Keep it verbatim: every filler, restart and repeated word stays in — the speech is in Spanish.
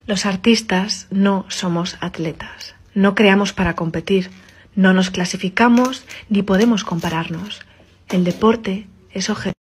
Los artistas no somos atletas, no creamos para competir, no nos clasificamos ni podemos compararnos. El deporte es objetivo.